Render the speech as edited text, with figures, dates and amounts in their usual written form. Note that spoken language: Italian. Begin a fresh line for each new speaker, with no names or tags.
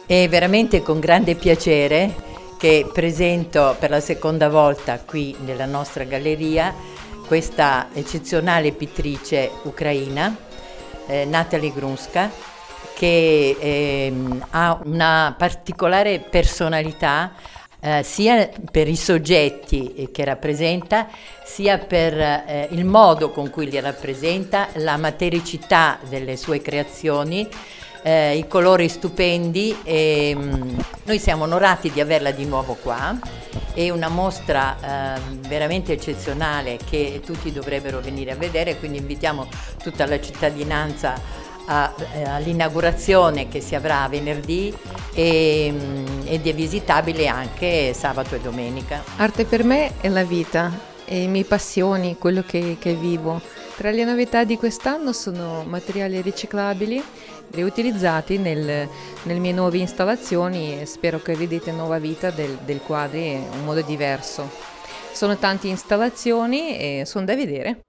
È veramente con grande piacere che presento per la seconda volta qui nella nostra galleria questa eccezionale pittrice ucraina, Natalie Grunska, che ha una particolare personalità sia per i soggetti che rappresenta, sia per il modo con cui li rappresenta, la matericità delle sue creazioni, i colori stupendi e noi siamo onorati di averla di nuovo qua. È una mostra veramente eccezionale che tutti dovrebbero venire a vedere, quindi invitiamo tutta la cittadinanza all'inaugurazione che si avrà venerdì ed è visitabile anche sabato e domenica.
Arte per me è la vita e le mie passioni, quello che vivo. Tra le novità di quest'anno sono materiali riciclabili riutilizzati nelle mie nuove installazioni e spero che vedete nuova vita del quadro in un modo diverso. Sono tante installazioni e sono da vedere.